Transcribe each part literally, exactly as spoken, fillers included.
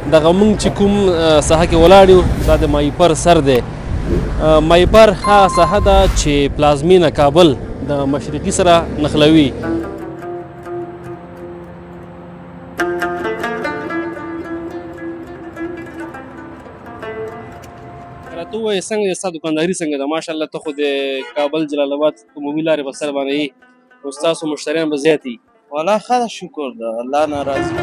دغه موږ چې کوم ساحه کې ولاړ یو دا د مایپر سر دی. مایپر هغه ساحه ده چې پلازمینه کابل د مشرقي سره نښلوي. راته ووایه څنګه دی ستا دوکانداري څنګه ده؟ ماشاءالله ته خو د کابل جلال آباد عمومي لارې په سر باندې یې نو ستاسو مشتریان به زیات وي. والله ښه ده شکر ده الله نه راضي.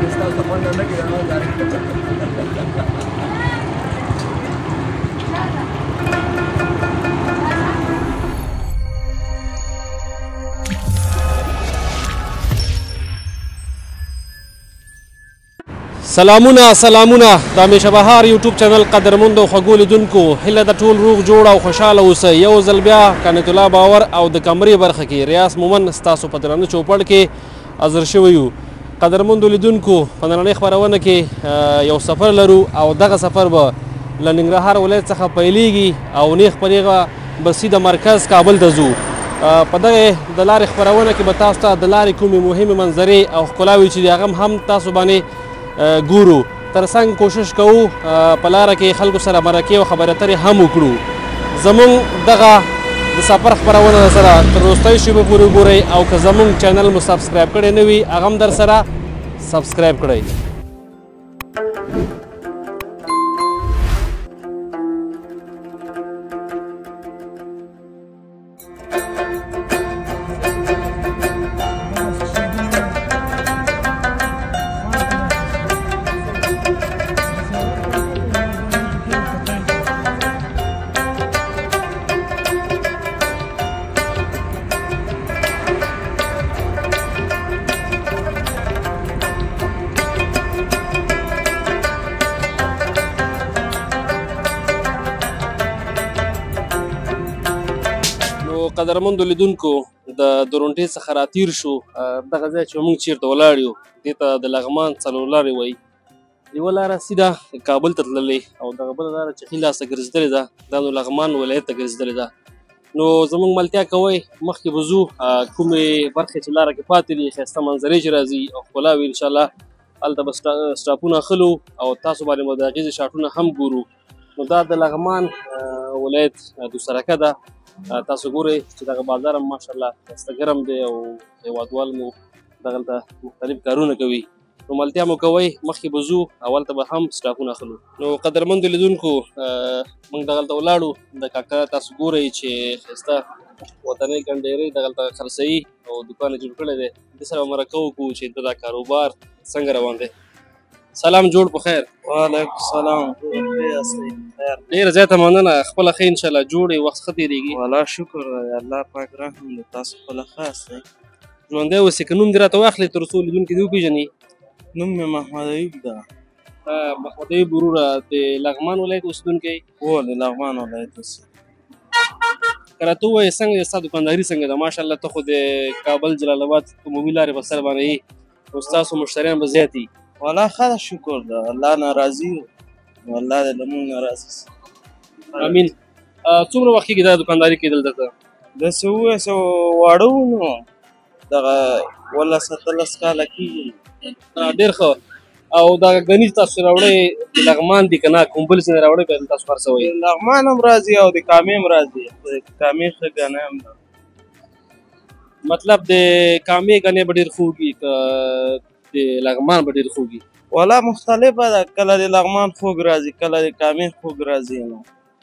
سلامونه سلامونه د همیشه بهار یوټیوب چینل قدرمندو خوږو لیدونکو هیله د ټول روغ جوړ او خوشحاله اوسئ. یو ځل بیا قانت الله باور او د کمرې برخه کې ریاض مومن ستاسو په درانه چوپړ کې حاضر شوی یو. قدرمندو لیدونکو په نننۍ خپرونه کې یو سفر لرو او دغه سفر به له ننګرهار ولایت څخه پیلیږي او نیغ په نیغه به سیده مرکز کابل ته ځو. په دغه د لارې خپرونه کې به تاسو ته د لارې کومې مهمې منظرې او ښکلاوې چې دي هغه هم تاسو باندې ګورو. ترڅنګ کوشش کوو په لاره کې خلکو سره مرکې او خبرې اترې هم وکړو. زموږ دغه د سفر خپرونه سره تر وروستۍ شېبې پورې وګورئ او که زموږ چینل مو سبسکرایب کړی نه وي هغه هم در سره سبسکرایب کړئ. قدرمندو لیدونکو د درونټې څخه راتیر شو. دغه ځای چې موږ چیرته ولاړ یو دې ته د لغمان څلور لارې وایي. یوه لاره سیده کابل ته تللې او دغه بله لاره چې ښي لاسته ګرځېدلې ده دا نو لغمان ولایت ته ګرځېدلې ده. نو زموږ ملتیا کوئ مخکې به ځو کومې برخې چې لاره کې پاتې دي ښایسته منظرې چې راځي او ښکلاوې انشاءالله هلته به سټاپونه اخلو او تاسو باندې به د هغې شاټونه هم ګورو. نو دا د لغمان ولایت دوسرکه ده. تاسو ګورئ چې دغه بازار هم ماشاءالله ښایسته ګرم دی او هېوادوال مو دغلته مختلف کارونه کوي. نو ملتیا مو کوئ مخکې به ځو او هلته به هم سټاپونه اخلو. نو قدرمندو لیدونکو موږ دغلته ولاړو د کاکا تاسو ګورئ چې ښایسته وطنۍ ګنډېرۍ دغلته خرڅوي او دوکان یې جوړ کړی دی. دې سره به مرکه وکړو چې د دا کاروبار څنګه روان دی. سلام جوړ په خیر. وعلیکم سلام خیر. ډېره زیاته مننه خپله ښه انشاءالله جوړ وخت ښه تېرېږي. والله شکر دی الله پاک رحم دی تاسو خپله خاص دی. ژوندی اوسې که نوم دې راته واخلې تر څو لیدونکي دې وپېژني. نوم مې محمد ایوب ده. محمد ایوب وروره د لغمان ولایت اوسېدونکی؟ هو د لغمان ولایت اوسېدونکی. که راته ووایې څنګه دی ستا دوکانداري څنګه ده؟ ماشاءالله ته خو د کابل جلال آباد عمومي لارې په سر باندې یې نو ستاسو مشتریان به زیات وي. والله ښه ده شکر ده الله نه راضي یو الله دې له موږ نه راضي سي. امین. څومره وخت کېږي دا دوکانداري کېدل دلته؟ داسې ووایه څه واړه وو نو دغه اوولس اتلس کاله کېږي. ډېر ښه. او دا ګنیز تاسو راوړی د لغمان دي که نه کوم بل ځای نه راوړی بیا تاسو خرڅوئ؟ د لغمان هم راځي او د کامې هم راځي. د کامې ښه ګنی هم ده. مطلب د کامې ګنی به ډېر ښه وږي که د لغمان به ډېر خوږي؟ والا مختلفه ده کله د لغمان خوږ راځي کله د کامې خوږ راځي نو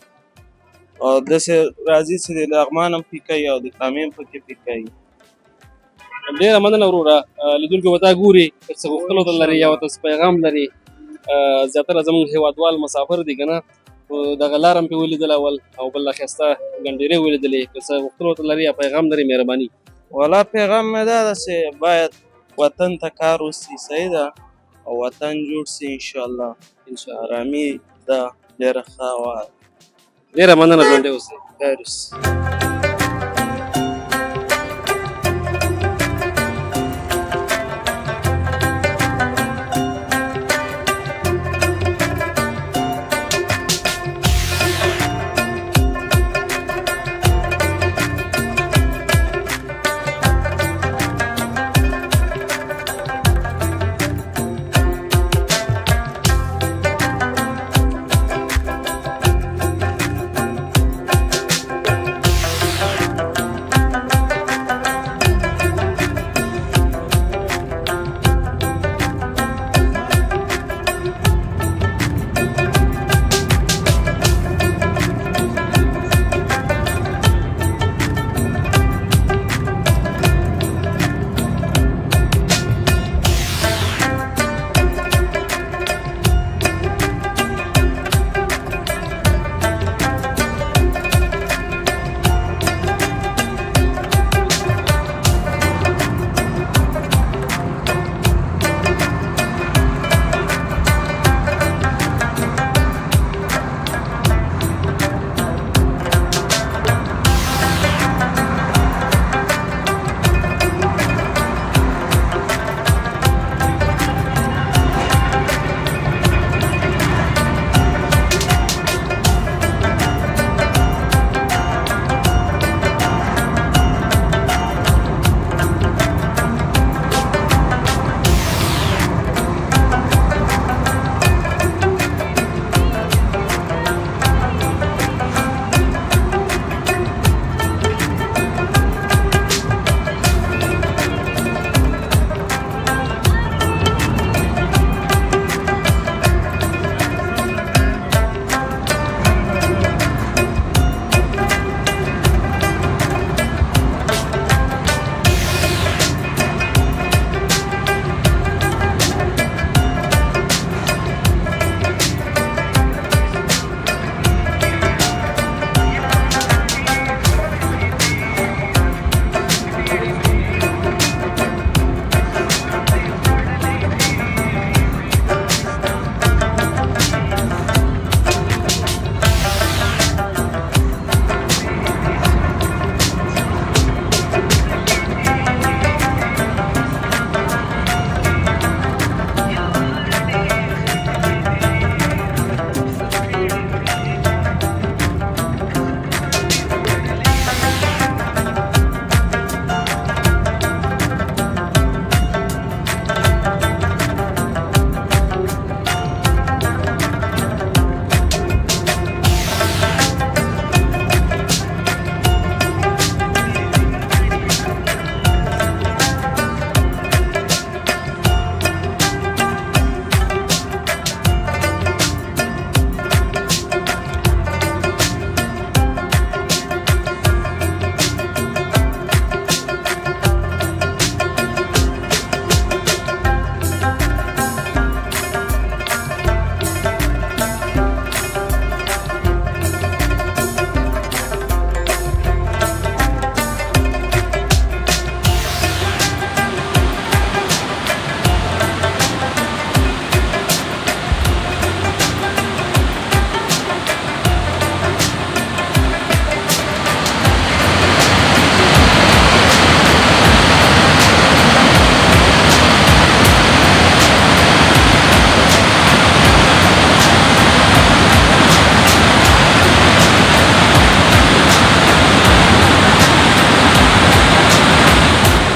او داسې راځي چې د لغمان هم پیکوي او د کامې هم پکې پیکوي. ډېره مننه وروره. لیدونکي به دا ګوري که څه غوښتلو ته لري یا ورته څه پیغام لري. زیاتره زموږ هېوادوال مسافر دي که نه نو دغه لار هم پرې ولیدله اول او بل ښایسته ګنډېرۍ ولیدلې که څه غوښتلو ته لري یا پیغام لري مهرباني. والا پیغام مې دا ده چې باید وطن ته کار وسي صحیح ده او وطن جوړ سي انشاءالله. انشاءالله ارامي ده ډېره ښه هوا ده. ډېره مننه ژوندی اوسئ. خیر اوسئ.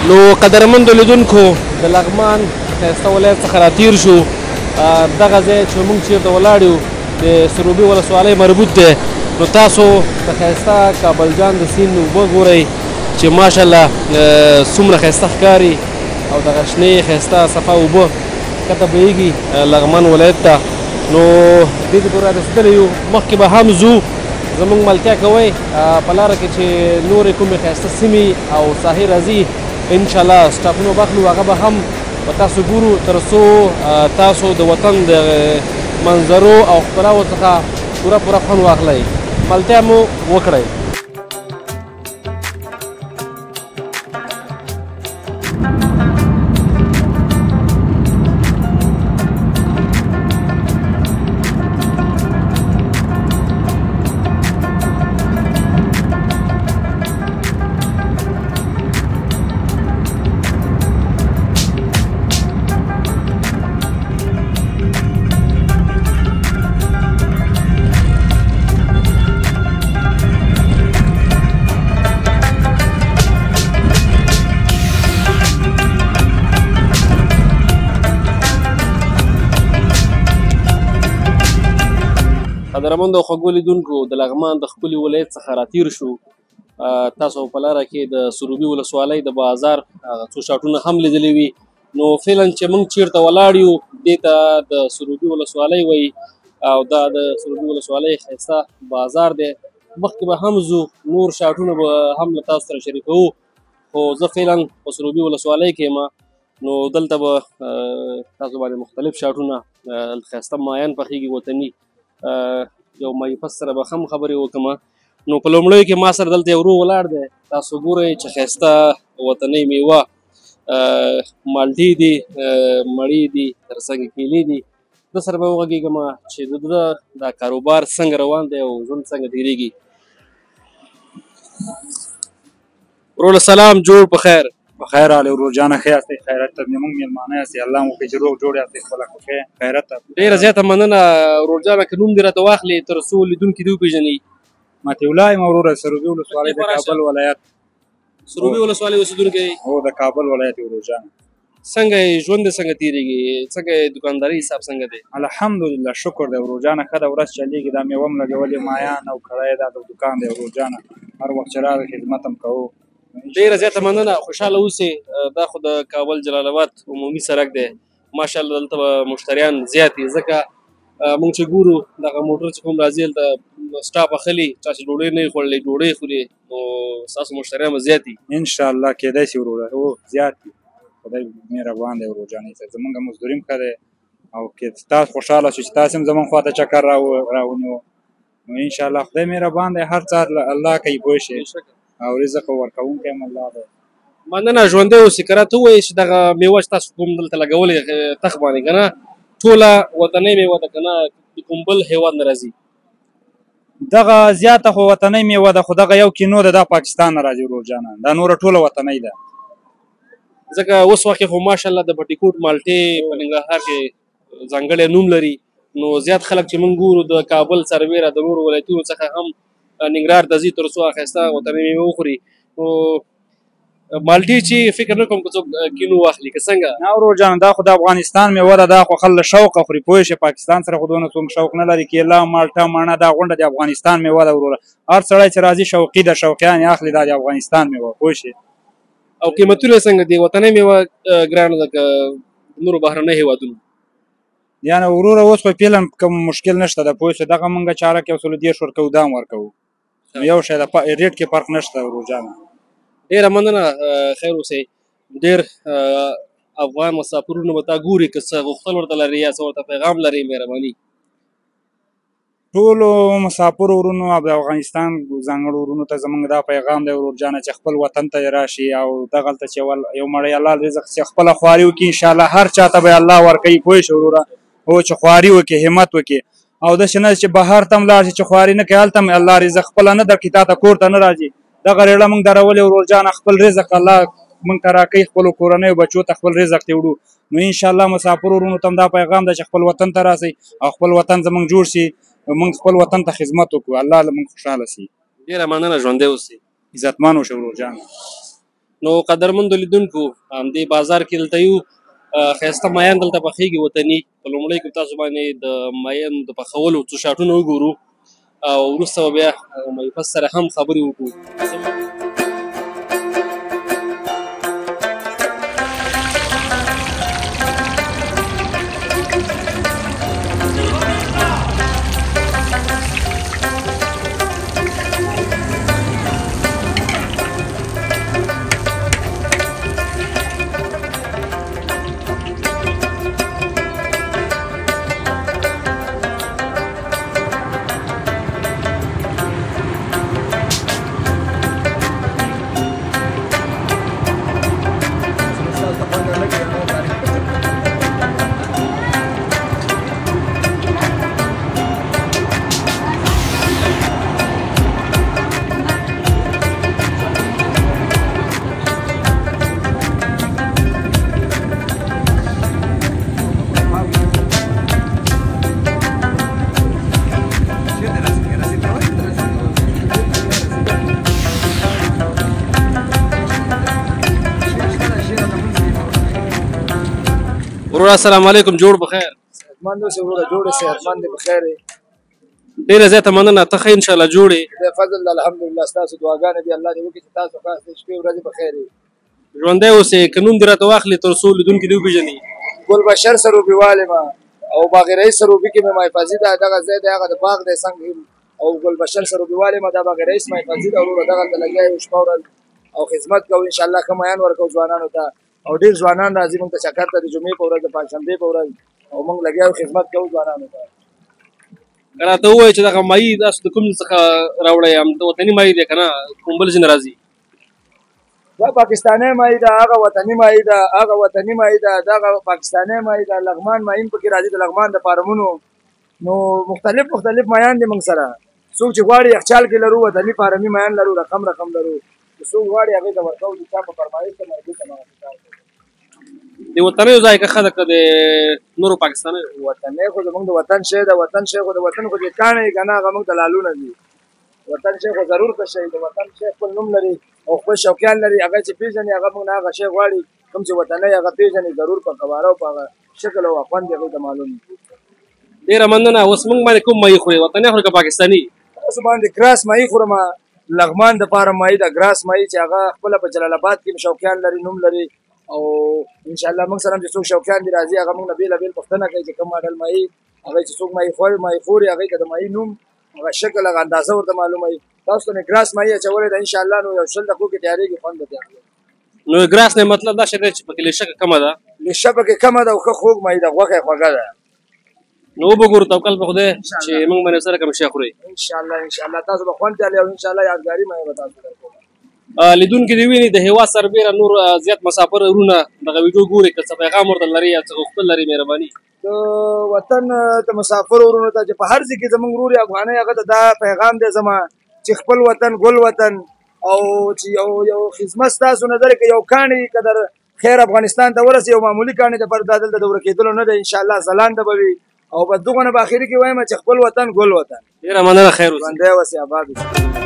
نو قدرمندو لیدونکو د لغمان ښایسته ولایت څخه راتېر شو. دغه ځای چې موږ چېرته ولاړ یو د سروبي ولسوالۍ مربوط دی. نو تاسو د ښایسته کابل جان د سیند اوبه ګورئ چې ماشاءالله څومره ښایسته ښکاري او دغه شنې ښایسته صفا اوبه ښکته بهیږي لغمان ولایت ته. نو دې ته پورې رارسېدلی یو. مخکې به هم ځو، زموږ ملتیا کوئ په لاره کې چې نورې کومې ښایسته سیمې او ساحې راځي انشاءالله سټاپونه به اخلو، هغه به هم په تاسو ګورو تر څو تاسو د وطن د منظرو او ښکلاو څخه پوره پوره خوند واخلئ. ملتیا مو وکړئ. قدرمندو او خوږو لیدونکو د لغمان د ښکلي ولایت څخه راتېر شو. تاسو په لاره کې د سروبي ولسوالۍ د بازار څو شاټونه هم لیدلي وي. نو فعلا چې موږ چېرته ولاړ یو دې ته د سروبي ولسوالۍ وایي او دا د سروبي ولسوالۍ ښایسته بازار دی. مخکې به هم ځو، نور شاټونه به هم له تاسو سره شریکوو، خو زه فعلا په سروبي ولسوالۍ کې یم. نو دلته به تاسو باندې مختلف شاټونه ښایسته مایان پخېږي وطني، یو مایوپس سره به هم خبرې وکړم. نو په لومړیو کې ما سره دلته یو ورور ولاړ دی. تاسو ګورئ چې ښایسته وطنۍ میوه مالټې دي، مڼې دي، ترڅنګ کیلې دي. ده سره به وغږېږم چې د ده دا کاروبار څنګه روان دی او ژوند څنګه تېرېږي. وروره سلام، جوړ په خیر؟ بخیر حال ورور جانه، ښه یاستئ؟ خیرت ته زموږ مېلمانه یاستئ، الله مو وکړي چې روغ جوړ یاستئ، خپله خوښۍ خیرت ته. ډېره زیاته مننه ورور جانه، که نوم دې راته واخلې تر څو لیدونکي دې وپېژني. مطیع الله یم وروره، سروبي ولسوالۍ د کابل ولایت. سروبي ولسوالۍ اوسېدونکی؟ هو د کابل ولایت ورور جانه. څنګه یې ژوند دې څنګه تېرېږي؟ څنګه یې دوکانداري حساب څنګه دی؟ الحمدلله شکر دی ورور جانه، ښه ده، ورځ چلېږي. دا میوه م لګولې، مایان او کړی دا د دوکان دی ورور جانه، هر وخت چې راغی خدمت هم کوو. ډېره زیاته مننه، خوشحاله اوسئ. دا خو د کابل جلال آباد عمومي سړک دی، ماشاءالله دلته به مشتریان زیات دي، ځکه موږ چې ګورو دغه موټر چې کوم راځي هلته سټاپ اخلي، چا چې ډوډۍ نه وي خوړلی ډوډۍ خوري، نو ستاسو مشتریان به زیات دي انشاءالله. کېدای شي وروره، هو زیات دي، خدای مهربان دی ورور جانې صاحب. زمونږ مزدوري هم ښه دی او که تاسو خوشحاله شو چې تاسې هم زمونږ خوا ته چکر راونیو، نو انشاءالله خدای مهربان دی، هر څه الله کوي پوه شئ، او رزق ورکوونکی هم الله دی. مننه، ژوندی اوسئ. که راته ووایئ چې دغه میوه چې تاسو کوم دلته لګولې تخ باندې که نه ټوله وطنۍ میوه ده که نه د کوم بل هېواد نه راځي؟ دغه زیاته خو وطنۍ میوه ده، خو دغه یو کینو ده دا پاکستان نه راځي ورور جانه، دا نوره ټوله وطنۍ ده. ځکه اوس وخت کې خو ماشاءالله د بټي کوټ مالټې په ننګرهار کې ځانګړی نوم لري. نو زیات خلک چې موږ ګورو د کابل سربیره د نورو ولایتونو څخه هم ننګرهار ته ځي تر څو ښایسته وطنۍ میوه وخوري. نو مالټې چې فکر نه کوم که څوک کینو واخلي که څنګه؟ نه ورور جانه، دا خو د افغانستان میوه ده، دا خو خلک له شوقه خوري پوه شئ. پاکستان سره خو دونه څوک شوق نه لري. کیله، مالټه، مڼه دا غونډه د افغانستان میوه ده وروره. هر سړی چې راځي شوقي ده، شوقیان یې اخلي، دا د افغانستان میوه پوه شئ. او قیمتونه څنګه دي؟ وطنۍ میوه ګرانه ده که نورو بهرنیو هېوادونو؟ یعنې وروره اوس خو فعلا کوم مشکل نشته ده پوه شئ. دغه موږ چاره کې یو سلو دېرش ورکوو، دا هم ورکوو، نو یو شی د ریټ کې فرق نشته ورور جانه. ډېره مننه، خیر اوسئ. ډېر افغان مسافرونه به تا ګوري، که څه غوښتل ورته لري یا څه ورته پیغام لري مهرباني؟ ټولو مسافرو ورونو او د افغانستان ځانګړو ورونو ته زموږ دا پیغام دی ورور جانه چې خپل وطن ته یې راشي او دغلته چې یو مړی حلال رزق چې خپله خواري وکړي، انشاءالله هر چا ته به یې الله ورکوي پوه شئ وروره. او چې خواري وکړي، همت وکړي، او داسې نه چې بهر ته هم لاړ شي چې خواري نه کوي، هلته هم الله رزق خپله نه درکړي، تا ته کور ته نه راځي. دغه ریړه موږ درولې ورور جانه، خپل رزق الله موږ ته راکوي، خپلو کورنیو بچو ته خپل رزق ته وړو. نو انشاءالله مسافرو ورونو ته هم دا پیغام ده چې خپل وطن ته راسئ او خپل وطن زموږ جوړ شي، موږ خپل وطن ته خدمت وکړو، الله له موږ خوشحاله شي. ډېره مننه، ژوندی اوسئ. عزتمن اوسئ ورور جانه. نو قدرمندو لیدونکو همدې بازار کې دلته یو ښایسته مایان دلته پخېږي وطني. په لومړیو کې تاسو باندې د مایانو د پخولو څو شاټونه وګورو او وروسته به بیا مایفس سره هم خبرې وکړو. ورور السلام علیکم، جوړ بخیر. صحتمند اوسې وروره، جوړ یې، صحتمند یې، بخیر یې. ډېره زیاته مننه، ته ښه انشاءالله جوړ یې. خدای فضل دی، الحمدلله. ستاسو دعاګانې دي، الله دې وکړي چې تاسو خاص دې شپې ورځې بخیر یې. ژوندی اوسې، که نوم دې راته واخلې تر څو لیدونکي دې وپېژني. ګلبشر سروبي والې ما او باغ رئیس سروبي کې مې محفظي ده، دغه ځای دی، هغه د باغ دی څنګ او ګلبشر سروبي والې ما دا باغ رئیس محفظي ده وروره. دغلته لګیا یو شپه ورځ او خدمت کوو، انشاءالله ښه میان ورکوو ځوانانو ته او ډېر ځوانان راځي موږ ته چکر ته د جمعې په ورځ، د پنجشنبې په ورځ، او موږ لګیا یو خدمت کوو ځوانانو ته. که راته ووایې چې دغه مایي تاسو د کوم څخه راوړی یم؟ د وطني مایي دی که نه کوم بل ځای نه راځي؟ دا پاکستاني مایي ده، هغه وطني مایي ده، هغه وطني مایي ده، دغه پاکستاني مایي ده. لغمان مایي هم پکې راځي، د لغمان د فارمونو. نو مختلف مختلف مایان دي موږ سره. څوک چې غواړي یخچال کې لرو، وطني فارمي مایان لرو، رقم رقم لرو. څوک غواړي هغې ته ورکوو، چې چا په فرمایش ته مرګي ته د وطنیو ځای که ښه ده که د نورو پاکستانیو؟ وطني خو زموږ د وطن شی ده، وطن شی خو د وطن خو چې کاڼی یې که نه هغه موږ ته لالونه دي. وطن شی خو ضرور ښه شی، د وطن شی خپل نوم لري او خپل شوقیان لري، هغه چې پېژني هغه موږ نه هغه شی غواړي کوم چې وطنی هغه پېژني، ضرور په قواره او په هغه شکل او خوند یې هغوی ته معلوم وي. ډېره مننه. اوس موږ باندې کوم مایي خورې، وطني خورې که پاکستاني؟ تاسو باندې ګراس مایي خورم، لغمان د پاره مایي ده، ګراس مایي چې هغه خپله په جلال آباد کې شوقیان لري، نوم لري، او انشاءالله موږ سره هم چې څوک شوقیان دي راځي، هغه موږ نه بېلابېل پوښتنه کوي چې کوم ماډل مایي هغوی چې څوک مایي خوري مایي خوري هغوی ته د مایي نوم، هغه شکل، هغه اندازه ورته معلومه وي. تاسو ته مې ګراس مایي اچولی ده، انشاءالله نو یو شل دقیقو کې تیارېږي، خوند به ترې اخلو. نو ګراس نه مطلب دا شی دی چې پکې لیشکه کمه ده؟ لیشه پکې کمه ده او ښه خوږ مایي ده، غوښه یې خوږه ده. نو وبګورو توکل په خدای چې موږ باندې سره کوم شی خورئ. انشاءالله انشاءالله تاسو به خوند ترې او انشاءالله یادګاري مایي به تاسو درکوم. لیدونکي دې ویني د هېواد سربېره نور زیات مسافر وروڼه دغه ویډیو ګوري، که څه پیغام ورته لري یا څه غوښتل لري، مهرباني. د وطن د مسافر وروڼو ته چې په هر ځای کې زموږ ورور افغانۍ، هغه ته دا پیغام دی زما چې خپل وطن ګل وطن او چې یو یو خدمت ستاسو نظر کې یو کاڼی که در خیر افغانستان ته ورسي، یو معمولي کاڼی د پر دا دلته د ورکېدلو نه دی، انشاءالله ځلانده به وي او په دغو نه به اخري کې وایم چې خپل وطن ګل وطن. ډېره مننه، خیر اوسئ. ژوندی اوسئ، آباد اوسئ.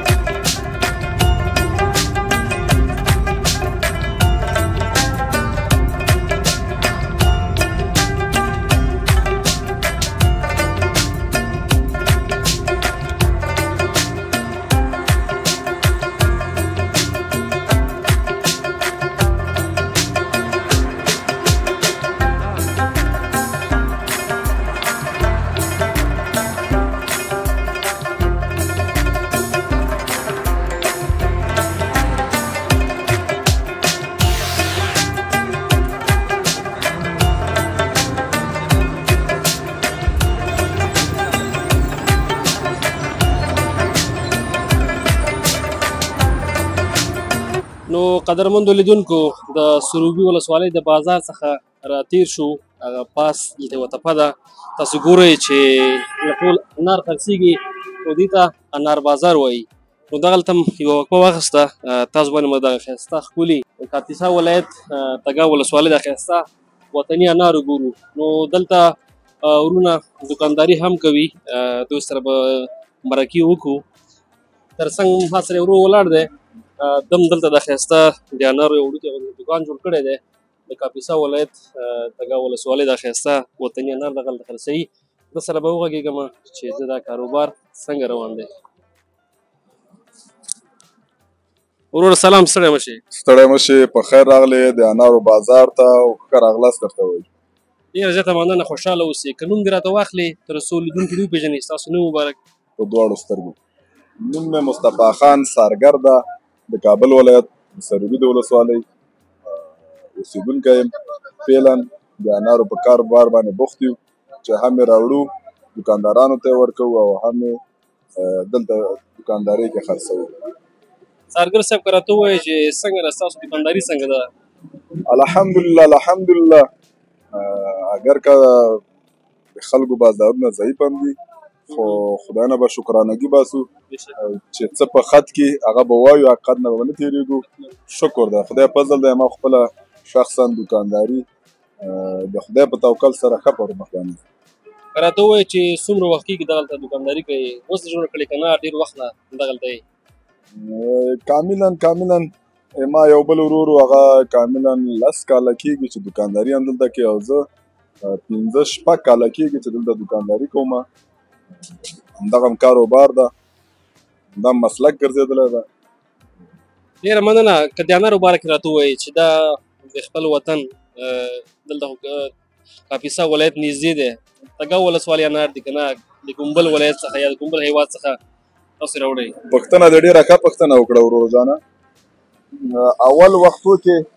نو قدرمندو لیدونکو د سروبي ولسوالۍ د بازار څخه راتېر شو، هغه پاس دلته یوه تپه ده، تاسو ګورئ چې ټول انار خرڅېږي نو دې ته انار بازار وایي. نو دغلته هم یوه وقفه واخیسته، تاسو باندې مو دغه ښایسته ښکلي کاپیسا ولایت تګاب ولسوالۍ د ښایسته وطني انار وګورو. نو دلته وروڼه دوکانداري هم کوي، دوی سره به مرکې وکړو. تر څنګ ما سره یو ورور ولاړ دی، دم دلته د ښایسته د انارو یو وړوکی دوکان جوړ کړی دی د کاپیسا ولایت تګاب ولسوالۍ دا ښایسته وطني انار دغه هلته خرڅوي. ده سره به وغږېږم چې د دا کاروبار څنګه روان دی. وروره سلام، ستړی مه شې. ستړی مه شې، په خیر راغلې د انارو بازار ته او ښه راغلاست درته وایي. ډېره زیاته مننه، خوشحاله اوسې. که نوم دې راته واخلې تر څو لیدونکي دې وپېژني، ستاسو نوم مبارک. په دواړو سترګو. نوم مې مصطفی خان سارګر ده، د کابل ولایت د سروبي د ولسوالۍ اوسېدونکی یم. فعلا د انارو په کاروبار باندې بوخت یو چې هم یې راوړو دوکاندارانو ته یې ورکوو او هم یې دلته دوکاندارۍ کې خرڅوو. سارګر صاحب که راته ووایې چې څنګه ده ستاسو دوکانداري څنګه ده؟ الحمدلله الحمدلله. اگر که د خلکو بازارونه ضعیف هم دي خو خدای نه به شکرانګي باسو چې څه په خط کې هغه به وایو، حقیقت نه به نه تېرېږو. شکر ده خدای فضل دی. ما خپله شخصا دوکانداري د خدای په توکل سره ښه پر مخ باندې. که راته ووایې چې څومره وخت کېږي دغلته دوکانداري کوې؟ اوس دې جوړه کړې که نه ډېر وخت نه دغلته یې؟ کاملا کاملا ما یو بل ورور هغه کاملا لس کاله کېږي چې دوکانداري هم دلته کوي او زه پنځه شپږ کاله کېږي چې دلته دوکانداري کوم. همدغه هم کاروبار ده، همدا مسلک ګرځېدلی ده. ډېره مننه. که د انارو باره کې راته ووایې چې دا د خپل وطن دلته کاپیسا ولایت نږدې دی، تګاب ولسوالۍ انار دي که نه د کوم بل ولایت څخه یا د کوم بل هېواد څخه تاسو راوړئ؟ پوښتنه دې ډېره ښه پوښتنه وکړه ورور جانه. اول وختو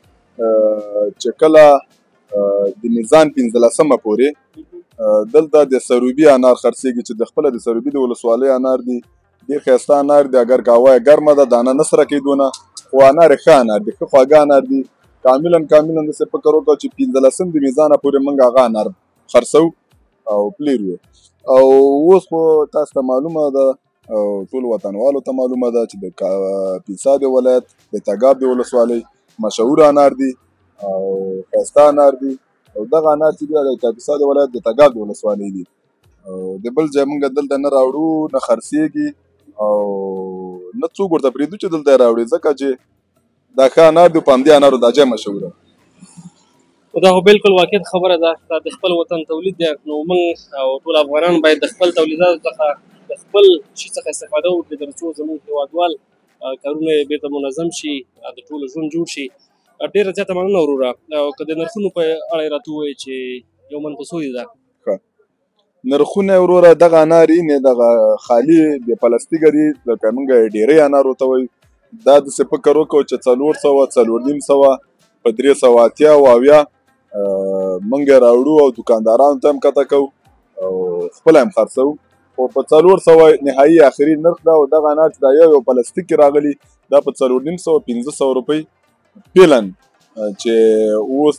کې چې کله د میزان پنځلسمه پورې دلته د سروبي انار خرڅېږي چې د خپله د سروبي د ولسوالۍ انار دي. ډېر ښایسته انار دي. اگر که هوا یې ګرمه ده دانه نه سره کوي دونه، خو انار یې ښه انار دي، ښه خواږه انار دي. کاملا کاملا داسې فکر وکړه چې پنځلسم د میزانه پورې موږ هغه انار خرڅوو او پلیر وو. او اوس خو تاسو ته معلومه ده او ټول وطنوالو ته معلومه ده چې د کاپیسا د ولایت د تګاب د ولسوالۍ مشهور انار دي او ښایسته انار دي. او دغه انار چې دي د کاپیسا د ولایت د تګاب د ولسوالۍ دي او د بل ځای موږ دلته نه راوړو، نه خرڅېږي او نه څوک ورته پرېږدو چې دلته یې راوړي، ځکه چې دا ښه انار دي په همدې انارو دا ځای مشهوره. خو دا خو بالکل واقعیت خبره ده. دا د خپل وطن تولید دی، نو موږ او ټول افغانان باید د خپل تولیداتو څخه د خپل شي څخه استفاده وکړي تر څو زموږ هېوادوال کارونه یې بېرته منظم شي، د ټولو ژوند جوړ شي. ډېره زیاته مننه وروره. او که د نرخونو په اړه یې راته ووایې چې یو من په څو دی دا؟ نرخونه وروره دغه انار یې دغه خالي د پلاستیکه دي، لکه موږ یې ډېرۍ انار ورته وایو. دا داسې فکر وکړو چې څلور سوه څلور نیم سوه په درې سوه اتیا او اویا موږ یې راوړو او دوکاندارانو ته هم کته کوو او خپله هم خرڅوو. خو په څلور سوه نهایي آخري نرخ ده. او دغه انار چې دا یو یو پلاستیک کې راغلي دا په څلور نیم سوه پنځه سوه روپۍ فعلا چې اوس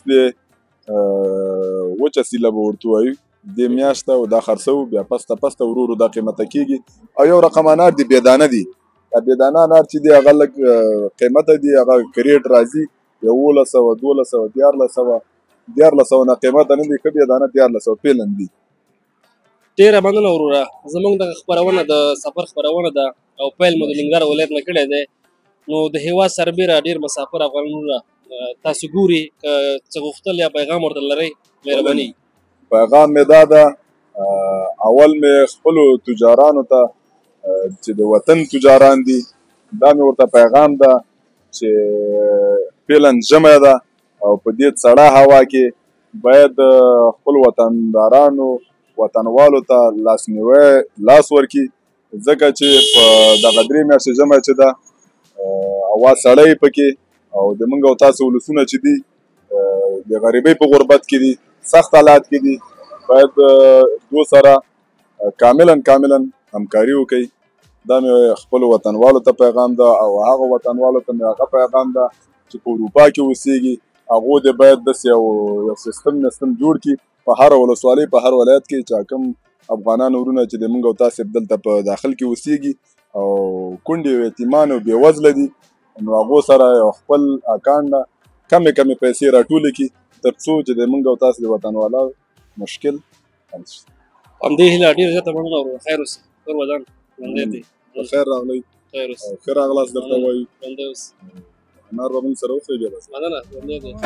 د وچه سیله به ورته وایو دې میاشته او دا خرڅوو. بیا پسته پسته ورو ورو دا قیمته کېږي. او یو رقم انار دي بېدانه دي. دا بېدانه انار چې دي هغه لږ قیمته دي، هغه کریټ راځي یولس سوه دولس سوه دیارلس سوه دیارلس سوه نه قیمته نه دي، ښه بېدانه دیارلس سوه فعلا دي. ډېره مننه وروره. زموږ دغه خپرونه د سفر خپرونه ده او پیل مو د ننګرهار ولایت نه کړی دی. نو د هېواد سربېره ډېر مسافر افغانانو تاسو ګوري، که څه غوښتل یا پیغام ورته لرئ مهرباني. پیغام مې دا ده، اول مې خپلو تجارانو ته چې د وطن تجاران دي دا مې ورته پیغام ده چې فعلا ژمی ده او په دې سړه هوا کې باید خپل وطندارانو وطنوالو ته لاسنیوی لاس ورکړي، ځکه چې په دغه درې میاشتې ژمی چې ده هوا سړی پکې او د موږ او تاسو ولسونه چې دي د غریبۍ په غربت کې دي، سخت حالات کې دي. باید دو سره کاملا کاملا همکاري وکړي. دا مې خپلو وطنوالو ته پیغام ده. او هغه وطنوالو ته مې هغه پیغام ده چې په اروپا کې اوسېږي، هغو دې باید داسې یو یو سیستم نستم جوړ کړي په هر ولسوالۍ په هر ولایت کې چې کوم افغانان ورونه چې د موږ او تاسې دلته په داخل کې اوسېږي او کونډې او یتیمان او بېوزله دي، نو هغو سره یو خپل اکاونټ نه کمې کمې پیسې راټولې کړي تر څو چې د موږ او تاسې د وطنوالو مشکل حل شي. همدې هیله. ډېره زیاته مننه وروره. خیر اوسې. خیر ودان. ژوندی دی. خیر راغلی. خیر اوس ښه راغلاست درته وایو ژوندی اوس انار به موږ سره وخورې بیا به مننه ژوندی دی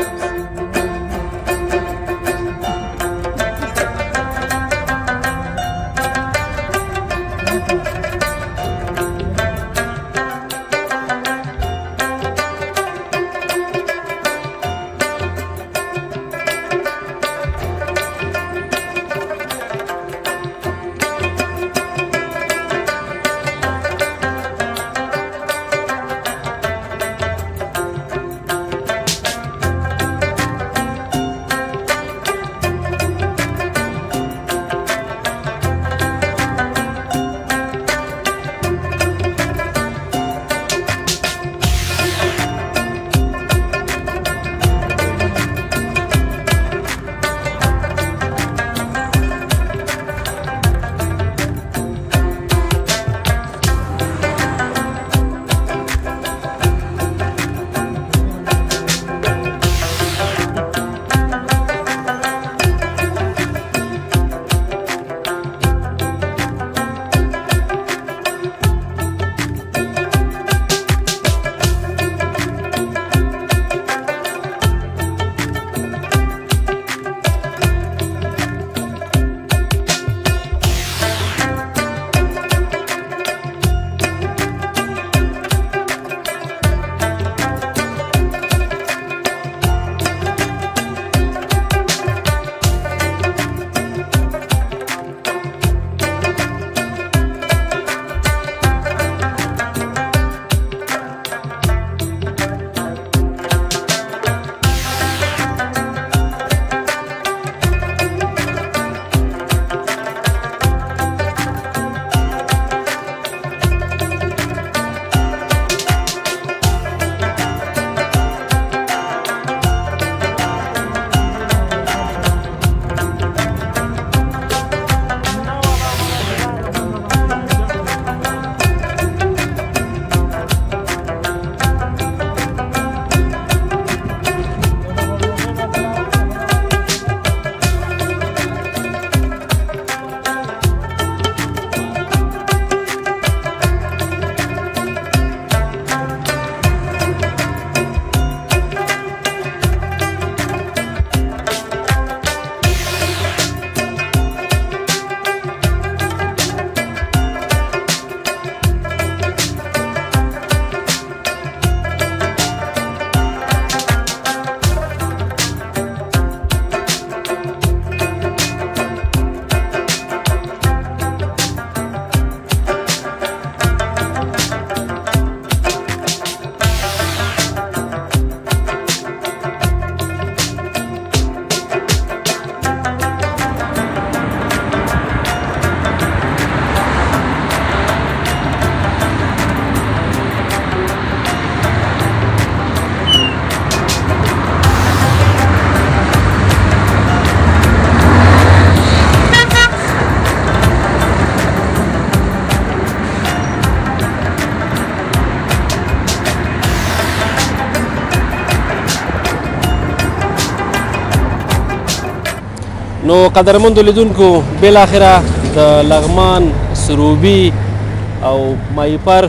نو قدرمندو لیدونکو بالاخره د لغمان سروبي او مایپر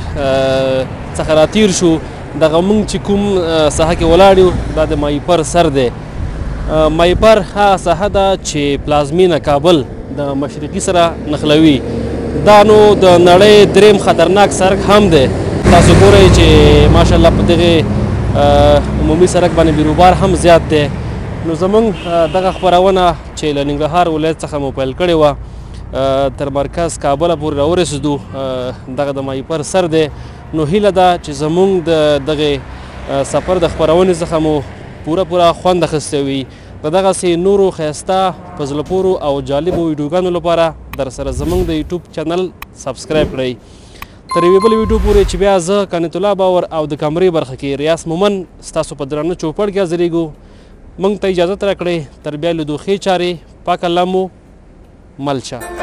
څخه راتیر شو دغه موږ چې کوم ساحه کې ولاړ یو دا د مایپر سر دی مایپر هغه ساحه ده چې پلازمینه کابل د مشرقي سره نښلوي دا نو د نړۍ دریم خطرناک سړک هم دی تاسو ګورئ چې ماشاءالله په دغې عمومي سړک باندې بیروبار هم زیات دی نو زمونږ دغه خپرونه چې له ننګرهار ولایت څخه مو پیل کړې وه تر مرکز کابله پورې راورسېدو دغه د مایپر سر دی نو هیله ده چې زمونږ د دغې سفر د خپرونې څخه مو پوره پوره خوند اخیستی وي د دغسې نورو ښایسته په زړه پورو او جالبو ویډیوګانو لپاره در سره زمونږ د یوټیوب چینل سبسکرایب کړئ تر یوې بلې ویډیو پورې چې بیا زه کنیت الله باور او د کمرې برخه کې ریاض مومن ستاسو په درانه چوپړ کې حاضرېږو موږ ته اجازت راکړئ تر بیا لیدو ښې چارې پاک الله مو مل شه